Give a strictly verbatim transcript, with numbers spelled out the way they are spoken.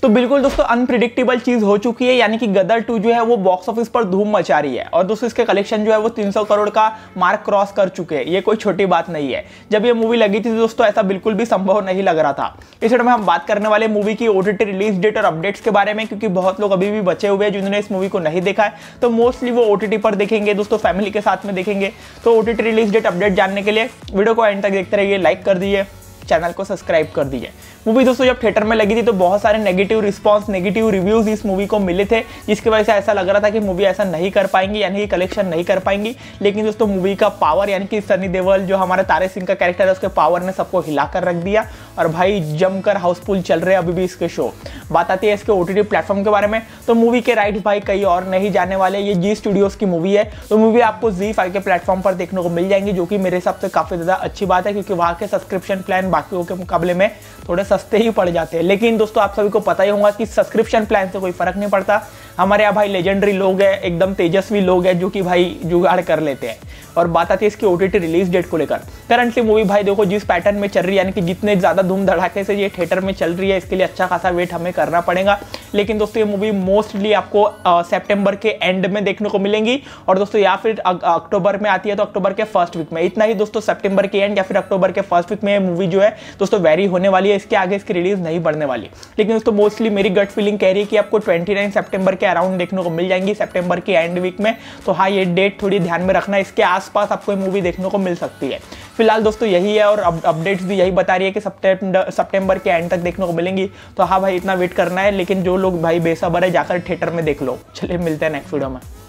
तो बिल्कुल दोस्तों अनप्रिडिक्टेबल चीज हो चुकी है, यानी कि गदर टू जो है वो बॉक्स ऑफिस पर धूम मचा रही है और दोस्तों इसके कलेक्शन जो है वो तीन सौ करोड़ का मार्क क्रॉस कर चुके हैं। ये कोई छोटी बात नहीं है। जब ये मूवी लगी थी दोस्तों ऐसा बिल्कुल भी संभव नहीं लग रहा था। इस वीडियो में हम बात करने वाले मूवी की ओटीटी रिलीज डेट और अपडेट्स के बारे में, क्योंकि बहुत लोग अभी भी बचे हुए हैं जिन्होंने इस मूवी को नहीं देखा है, तो मोस्टली वो ओटीटी पर देखेंगे दोस्तों, फैमिली के साथ में देखेंगे। तो ओटीटी रिलीज डेट अपडेट जानने के लिए वीडियो को एंड तक देखते रहिए, लाइक कर दीजिए, चैनल को सब्सक्राइब कर दीजिए। मूवी दोस्तों जब थिएटर में लगी थी तो बहुत सारे नेगेटिव रिस्पांस, नेगेटिव रिव्यूज इस मूवी को मिले थे, जिसकी वजह से ऐसा लग रहा था कि मूवी ऐसा नहीं कर पाएंगी, यानी कि कलेक्शन नहीं कर पाएंगी। लेकिन दोस्तों मूवी का पावर, यानी कि सनी देओल जो हमारे तारे सिंह का कैरेक्टर है, उसके पावर ने सबको हिला कर रख दिया और भाई जमकर हाउसफुल चल रहे हैं अभी भी इसके शो। बात आती है इसके ओटीटी प्लेटफॉर्म के बारे में, तो मूवी के राइट्स भाई कहीं और नहीं जाने वाले। ये जी स्टूडियोज की मूवी है, तो मूवी आपको जी फाइव के प्लेटफॉर्म पर देखने को मिल जाएंगी, जो कि मेरे हिसाब से काफी ज्यादा अच्छी बात है, क्योंकि वहाँ के सब्सक्रिप्शन प्लान बाकियों के मुकाबले में थोड़े सस्ते ही पड़ जाते हैं। लेकिन दोस्तों आप सभी को पता ही होगा कि सब्सक्रिप्शन प्लान से कोई फर्क नहीं पड़ता। हमारे यहाँ भाई लेजेंडरी लोग हैं, एकदम तेजस्वी लोग हैं जो कि भाई जुगाड़ कर लेते हैं। और बात आती है इसकी ओटीटी रिलीज डेट को लेकर। करंटली मूवी भाई देखो जिस पैटर्न में चल रही है, यानी कि जितने ज्यादा धूम धड़ाके से ये थिएटर में चल रही है, इसके लिए अच्छा खासा वेट हमें करना पड़ेगा। लेकिन दोस्तों ये मूवी मोस्टली आपको सितंबर के एंड में देखने को मिलेंगी, और दोस्तों या फिर अक्टूबर में आती है तो अक्टूबर के फर्स्ट वीक में। इतना ही दोस्तों, सितंबर के एंड या फिर अक्टूबर के फर्स्ट वीक में मूवी जो है दोस्तों वेरी होने वाली है। इसके आगे इसकी रिलीज नहीं बढ़ने वाली। लेकिन दोस्तों मोस्टली मेरी गट फीलिंग कह रही है कि आपको उनतीस सितंबर के अराउंड देखने को मिल जाएंगी, सितंबर के एंड वीक में। तो हाँ, ये डेट थोड़ी ध्यान में रखना, इसके आसपास आपको ये मूवी देखने को मिल सकती है। फिलहाल दोस्तों यही है, और अपडेट्स भी यही बता रही है कि सितंबर सितंबर के एंड तक देखने को मिलेंगी। तो हाँ भाई इतना वेट करना है, लेकिन जो लोग भाई बेसब्र है जाकर थिएटर में देख लो। चलिए मिलते हैं नेक्स्ट वीडियो में।